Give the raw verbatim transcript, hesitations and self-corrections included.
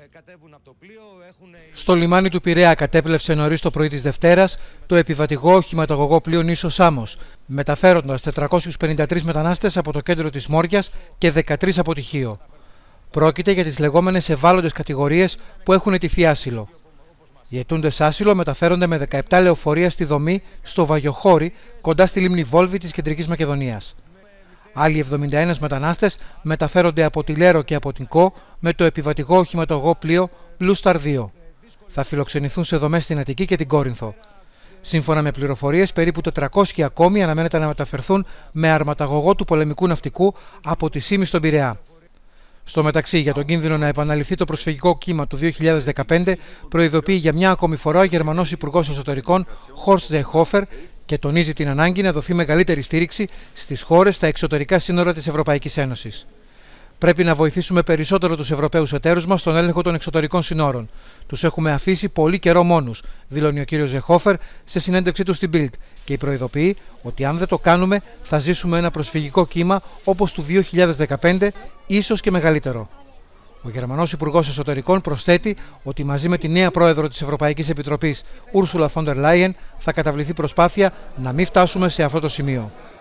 Στο λιμάνι του Πειραιά κατέπλευσε νωρίς το πρωί της Δευτέρας το επιβατικό οχηματαγωγό πλοίο Νήσος Σάμος, μεταφέροντας τετρακόσιους πενήντα τρεις μετανάστες από το κέντρο της Μόριας και δεκατρείς από τη Χίο. Πρόκειται για τις λεγόμενες ευάλωτες κατηγορίες που έχουν αιτηθεί άσυλο. Οι αιτούντες άσυλο μεταφέρονται με δεκαεπτά λεωφορεία στη Δομή, στο Βαγιοχώρι, κοντά στη λίμνη Βόλβη της Κεντρικής Μακεδονίας. Άλλοι εβδομήντα ένα μετανάστες μεταφέρονται από τη Λέρο και από την Κο με το επιβατικό οχηματογό πλοίο Blue Star δύο. Θα φιλοξενηθούν σε δομές στην Αττική και την Κόρινθο. Σύμφωνα με πληροφορίες, περίπου τετρακόσιοι ακόμη αναμένεται να μεταφερθούν με αρματαγωγό του πολεμικού ναυτικού από τη Σύμη στον Πειραιά. Στο μεταξύ, για τον κίνδυνο να επαναληφθεί το προσφυγικό κύμα του δύο χιλιάδες δεκαπέντε, προειδοποιεί για μια ακόμη φορά ο Γερμανός Υπουργός Εσωτερικών Horst Seehofer και τονίζει την ανάγκη να δοθεί μεγαλύτερη στήριξη στις χώρες στα εξωτερικά σύνορα της Ευρωπαϊκής Ένωσης. Πρέπει να βοηθήσουμε περισσότερο τους Ευρωπαίους εταίρους μας στον έλεγχο των εξωτερικών συνόρων. Τους έχουμε αφήσει πολύ καιρό μόνους, δηλώνει ο κύριος Ζεχόφερ σε συνέντευξή του στην Bild και προειδοποιεί ότι αν δεν το κάνουμε θα ζήσουμε ένα προσφυγικό κύμα όπως του δύο χιλιάδες δεκαπέντε, ίσως και μεγαλύτερο. Ο Γερμανός Υπουργός Εσωτερικών προσθέτει ότι μαζί με τη νέα πρόεδρο της Ευρωπαϊκής Επιτροπής, Ursula von der Leyen, θα καταβληθεί προσπάθεια να μην φτάσουμε σε αυτό το σημείο.